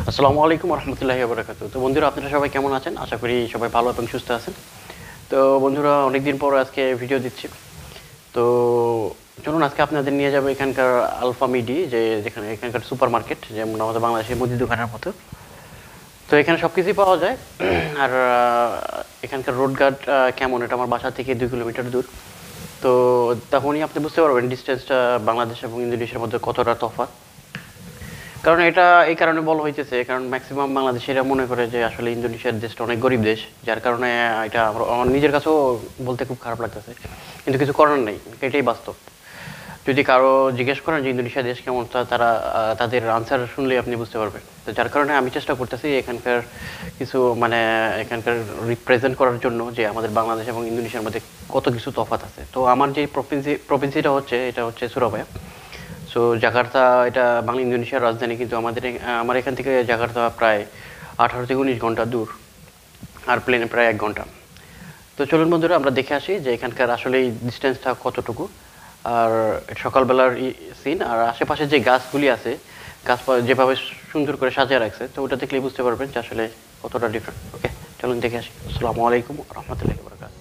আসসালামু আলাইকুম ওয়া রাহমাতুল্লাহি ওয়া বারাকাতুহু। তো বন্ধুরা, আপনারা সবাই কেমন আছেন? আশা করি সবাই ভালো এবং সুস্থ আছেন। তো বন্ধুরা, অনেকদিন পর আজকে ভিডিও দিচ্ছি। তো চলুন আজকে আপনাদের নিয়ে যাব এখানকার আলফা মিডি, যেখানে এখানকার সুপারমার্কেট, যেমন আমাদের বাংলাদেশের মুদি দোকানের মতো। তো এখানে সব কিছুই পাওয়া যায়। আর এখানকার রোড গার্ড কেমন, এটা আমার বাসা থেকে 2 কিলোমিটার দূর। তো তখনই আপনি বুঝতে পারবেন ডিস্টেন্সটা বাংলাদেশ এবং ইন্দোনেশিয়ার মধ্যে কতটা তফাৎ। কারণ এটা এই কারণে বলা হইতেছে, কারণ ম্যাক্সিমাম বাংলাদেশিরা মনে করে যে আসলে ইন্দোনেশিয়ার দেশটা অনেক গরিব দেশ, যার কারণে এটা আমার নিজের কাছেও বলতে খুব খারাপ লাগতেছে, কিন্তু কিছু করার নেই, এটাই বাস্তব। যদি কারো জিজ্ঞেস করেন যে ইন্দোনেশিয়া দেশ কেমন, তারা তাদের আনসার শুনলেই আপনি বুঝতে পারবেন। তো যার কারণে আমি চেষ্টা করতেছি এখানকার কিছু এখানকার রিপ্রেজেন্ট করার জন্য যে আমাদের বাংলাদেশ এবং ইন্দোনেশিয়ার মধ্যে কত কিছু তফাৎ আছে। তো আমার যে প্রভিন্সিটা হচ্ছে, এটা হচ্ছে সুরাবায়া। সো জাকার্তা, এটা বাংলা ইন্দোনেশিয়ার রাজধানী, কিন্তু আমার এখান থেকে জাকার্তা প্রায় 18 থেকে 19 ঘন্টা দূর, আর প্লেনে প্রায় 1 ঘন্টা। তো চলুন বন্ধুরা, আমরা দেখে আসি যে এখানকার আসলে এই ডিস্টেন্সটা কতটুকু। আর সকালবেলার সিন, আর আশেপাশে যে গাছগুলি আছে, গাছপালা যেভাবে সুন্দর করে সাজিয়ে রাখছে, তো ওটা দেখলেই বুঝতে পারবেন যে আসলে কতটা ডিফারেন্ট। ওকে, চলুন দেখে আসি। আসসালামু আলাইকুম ওয়া রাহমাতুল্লাহি ওয়া বারাকাতুহু।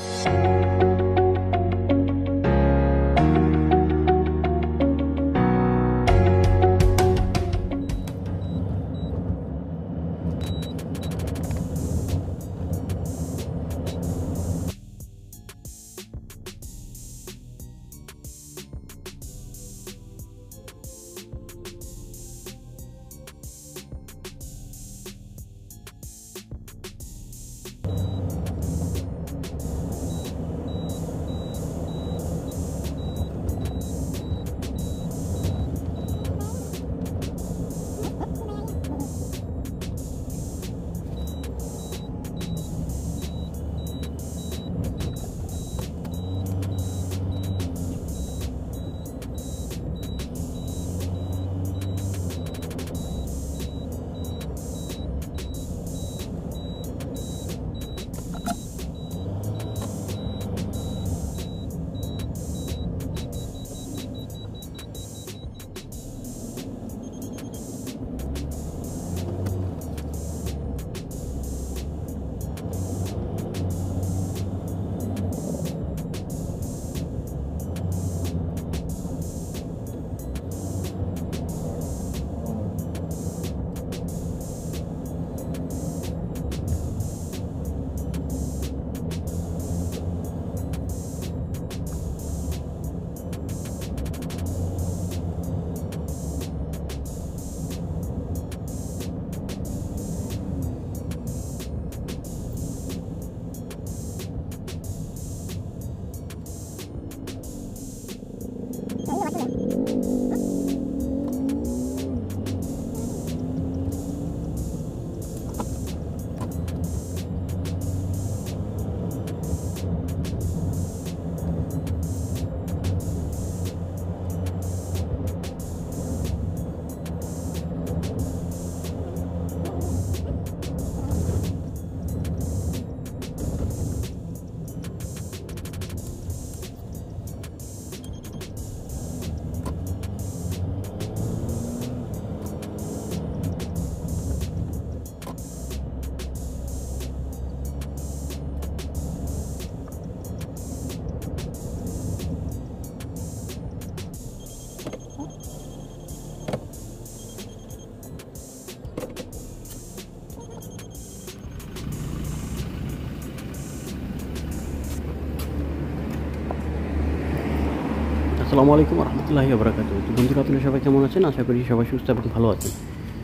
আসসালামু আলাইকুম ওয়া রাহমাতুল্লাহি ওয়া বারাকাতুহু। তো বন্ধুরা, আপনারা সবাই কেমন আছেন? আশা করি সবাই সুস্থ এবং ভালো আছেন।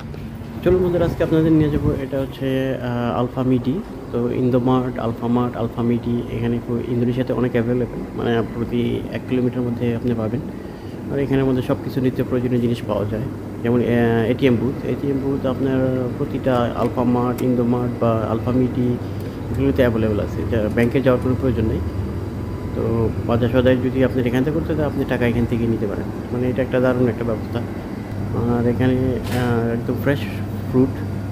চলুন বন্ধুরা, আজকে আপনাদের নিয়ে যাবো, এটা হচ্ছে আলফা মিডি। তো ইন্দোমার্ট, আলফামার্ট, আলফা মিডি এখানে ইন্দোনেশিয়াতে অনেক অ্যাভেলেবেল, মানে প্রতি 1 কিলোমিটার মধ্যে আপনি পাবেন। আর এখানের মধ্যে সব কিছু নিত্য প্রয়োজনীয় জিনিস পাওয়া যায়, যেমন এটিএম বুথ আপনার প্রতিটা আলফামার্ট, ইন্দোমার্ট বা আলফা মিডি এগুলোতে অ্যাভেলেবেল আছে, যা ব্যাংকে যাওয়ার কোনো প্রয়োজন নেই। তো বাজার সদাই যদি আপনি এখান থেকে করতে চান, আপনি টাকা এখান থেকে নিতে পারেন, মানে এটা একটা দারুণ একটা ব্যবস্থা। আর এখানে একদম ফ্রেশ ফ্রুট,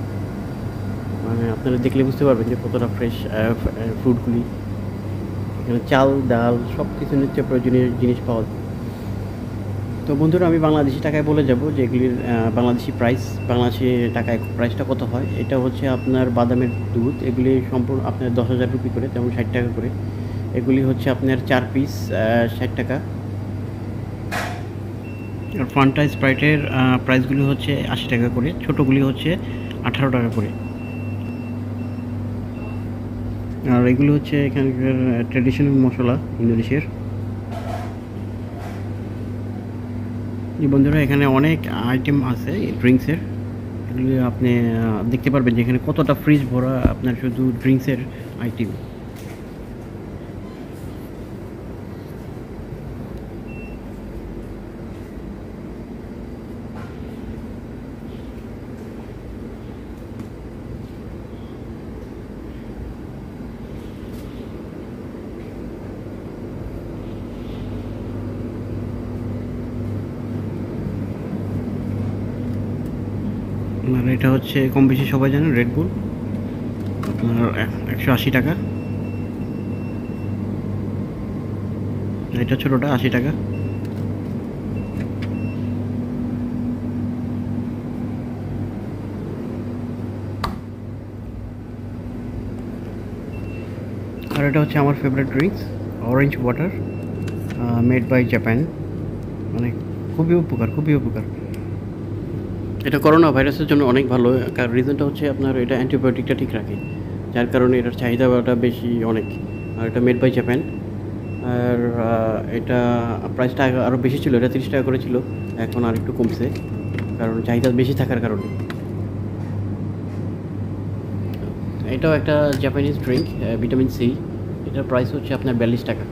মানে আপনারা দেখলে বুঝতে পারবেন যে কতটা ফ্রেশ ফ্রুটগুলি। এখানে চাল, ডাল সব কিছু নিত্য প্রয়োজনীয় জিনিস পাওয়া যায়। তো বন্ধুরা আমি বাংলাদেশি টাকায় বলে যাব যে এগুলির বাংলাদেশি প্রাইস, বাংলাদেশি টাকায় প্রাইসটা কত হয়। এটা হচ্ছে আপনার বাদামের দুধ, এগুলি সম্পূর্ণ আপনার 10,000 রুপি করে, তেমন 60 টাকা করে। এগুলি হচ্ছে আপনার 4 পিস 60 টাকা। আর ফান্টা স্প্রাইটের প্রাইসগুলি হচ্ছে 80 টাকা করে, ছোটোগুলি হচ্ছে 18 টাকা করে। আর এগুলো হচ্ছে এখানকার ট্র্যাডিশনাল মশলা ইন্দোনেশিয়ার। বন্ধুরা এখানে অনেক আইটেম আছে ড্রিঙ্কসের, এগুলি আপনি দেখতে পারবেন যে এখানে কতটা ফ্রিজ ভরা আপনার শুধু ড্রিঙ্কসের আইটেম। আর এটা হচ্ছে কম বেশি সবাই জানেন রেডবুল, আপনার 180 টাকা। এটা ছোটোটা 80 টাকা। আর এটা হচ্ছে আমার favourite drinks, orange water, made by Japan. মানে খুবই উপকার, খুবই উপকার। এটা করোনা ভাইরাসের জন্য অনেক ভালো, কারণ রিজনটা হচ্ছে আপনার এটা অ্যান্টিবায়োটিকটা ঠিক রাখে, যার কারণে এটার চাহিদাটা বেশি অনেক। আর এটা মেড বাই জাপান। আর এটা প্রাইসটা আরও বেশি ছিল, এটা 30 টাকা করে ছিল, এখন আর একটু কমছে কারণ চাহিদা বেশি থাকার কারণে। এটাও একটা জাপানিজ ড্রিঙ্ক, ভিটামিন সি। এটার প্রাইস হচ্ছে আপনার 42 টাকা।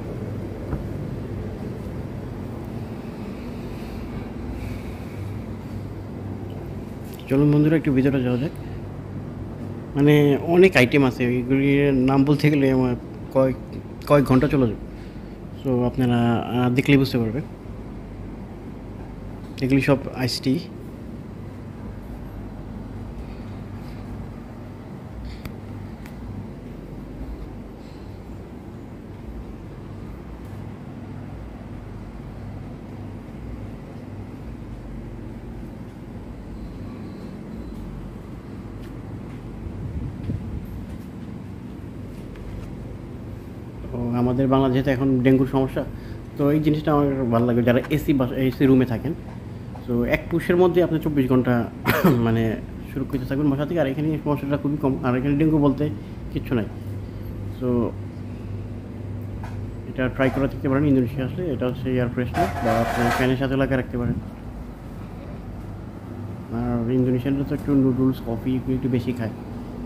চলুন বন্ধুরা একটু ভিতরে যাওয়া যাক। মানে অনেক আইটেম আছে, এগুলির নাম বলতে গেলে আমার কয়েক ঘন্টা চলে যাবে। সো আপনারা দেখলেই বুঝতে পারবেন। এগুলি সব আইস টি। আমাদের বাংলাদেশে এখন ডেঙ্গুর সমস্যা, তো এই জিনিসটা আমার ভালো লাগে। যারা এসি রুমে থাকেন, তো এক পুষের মধ্যে আপনি 24 ঘন্টা মানে সুরক্ষিত থাকবেন মশা থেকে। আর এখানে সমস্যাটা খুবই কম, আর এখানে ডেঙ্গু বলতে কিচ্ছু নাই। সো এটা ট্রাই করে দেখতে পারেন ইন্দোনেশিয়া আসলে। এটা হচ্ছে এয়ার ফ্রেশনার, বা আপনি ফ্যানের সাথে লাগিয়ে রাখতে পারেন। আর ইন্দোনেশিয়ানরা তো একটু নুডলস, কফি একটু বেশি খায়।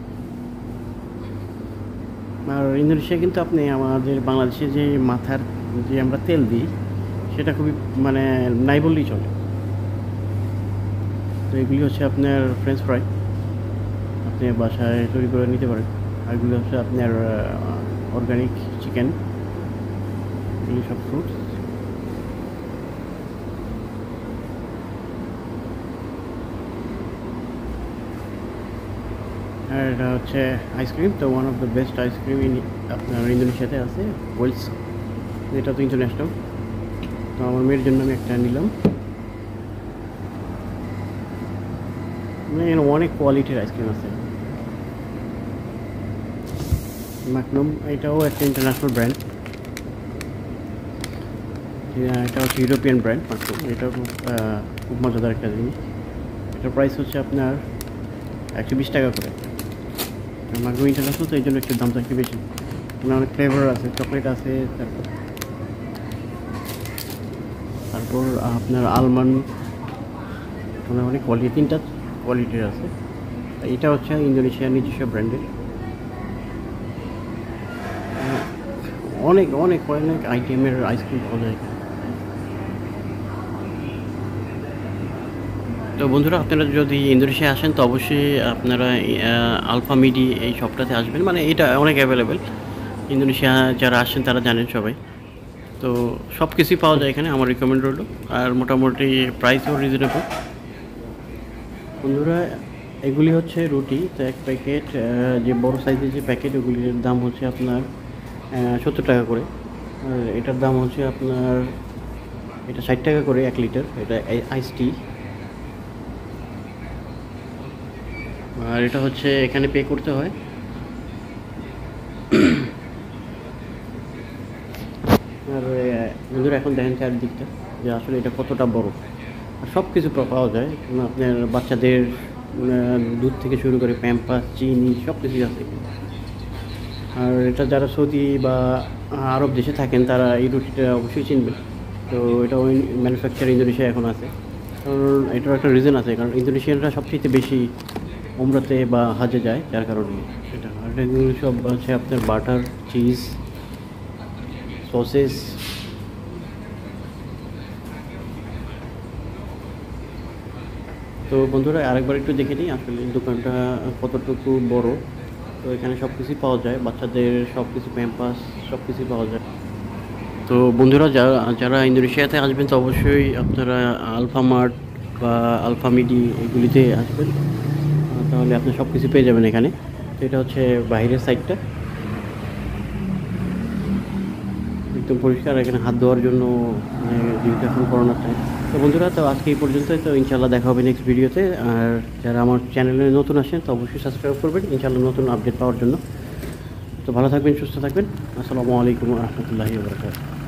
আর ইন্দোনেশিয়া কিন্তু আপনি আমাদের বাংলাদেশে যে মাথার যে আমরা তেল দিই, সেটা খুবই মানে নাই বললেই চলে। তো এগুলি হচ্ছে আপনার ফ্রেঞ্চ ফ্রাই, আপনি বাসায় তৈরি করে নিতে পারেন। আর এগুলি হচ্ছে আপনার অর্গানিক চিকেন, এগুলি সব ফ্রুটস। আর এটা হচ্ছে আইসক্রিম। তো one of the best ice cream আপনার ইন্দোনেশিয়াতে আছে, ওয়েলস। এটা তো ইন্টারন্যাশনাল। তো আমার মেয়ের জন্য আমি একটা নিলাম। মানে এখানে অনেক কোয়ালিটির আইসক্রিম আছে। ম্যাগনাম, এটাও একটা ইন্টারন্যাশনাল ব্র্যান্ড। এটা হচ্ছে ইউরোপিয়ান ব্র্যান্ড ম্যাগনাম। এটাও খুব মজাদার একটা জিনিস। এটার প্রাইস হচ্ছে আপনার 120 টাকা করে। ম্যাগনাম ইন্টারন্যাশনাল, তো এই জন্য একটু দামটা একটু বেশি। মানে অনেক ফ্লেভার আছে, চকলেট আছে, তারপর আপনার আলমন্ড, মানে অনেক কোয়ালিটি, 3টা কোয়ালিটির আছে। এটা হচ্ছে ইন্দোনেশিয়ার নিজস্ব ব্র্যান্ডের। অনেক অনেক অনেক আইটেমের আইসক্রিম পাওয়া যায়। তো বন্ধুরা আপনারা যদি ইন্দোনেশিয়া আসেন, তো অবশ্যই আপনারা আলফা মিডি এই শপটাতে আসবেন। মানে এটা অনেক অ্যাভেলেবেল, ইন্দোনেশিয়া যারা আসেন তারা জানেন সবাই। তো সব কিছুই পাওয়া যায় এখানে, আমার রিকমেন্ড রইল। আর মোটামুটি প্রাইসও রিজনেবল। বন্ধুরা এগুলি হচ্ছে রুটি। তো এক প্যাকেট যে বড় সাইজের যে প্যাকেট, ওগুলির দাম হচ্ছে আপনার 70 টাকা করে। আর এটার দাম হচ্ছে আপনার এটা 60 টাকা করে 1 লিটার, এটা আইস টি। আর এটা হচ্ছে এখানে পে করতে হয়। আর বন্ধুরা এখন দেখেন চারদিকটা যে আসলে এটা কতটা বড়, আর সব কিছু পাওয়া যায়। আপনার বাচ্চাদের দুধ থেকে শুরু করে প্যাম্পাস, চিনি সব কিছুই আছে। আর এটা যারা সৌদি বা আরব দেশে থাকেন তারা এই রুটিটা অবশ্যই চিনবেন। তো এটা ওই ম্যানুফ্যাকচার ইন্দোনেশিয়া এখন আছে, কারণ এটার একটা রিজন আছে, কারণ ইন্দোনেশিয়ানরা সবচেয়ে বেশি উমরাতে বা হাজে যায়, যার কারণে এটা। আর এগুলো সব আছে আপনার বাটার, চিজ, সসেস। তো বন্ধুরা আরেকবার একটু দেখে নিই আসলে দোকানটা কতটুকু বড়। তো এখানে সব কিছুই পাওয়া যায়, বাচ্চাদের সব কিছু, প্যাম্পাস সব কিছুই পাওয়া যায়। তো বন্ধুরা যারা ইন্দোনেশিয়াতে আসবেন তো অবশ্যই আপনারা আলফা মার্ট বা আলফা মিডি এগুলিতে আসবেন, তাহলে আপনি সব কিছু পেয়ে যাবেন এখানে। তো এটা হচ্ছে বাইরের সাইডটা, একদম পরিষ্কার। এখানে হাত ধোয়ার জন্য যেহেতু এখন করোনার টাইম। তো বন্ধুরা তো আজকে এই পর্যন্তই। তো ইনশাল্লাহ দেখা হবে নেক্সট ভিডিওতে। আর যারা আমার চ্যানেলে নতুন আসেন তো অবশ্যই সাবস্ক্রাইব করবেন ইনশাল্লাহ নতুন আপডেট পাওয়ার জন্য। তো ভালো থাকবেন, সুস্থ থাকবেন। আসসালামু আলাইকুম ওয়া রাহমাতুল্লাহি ওয়া বারাকাতুহু।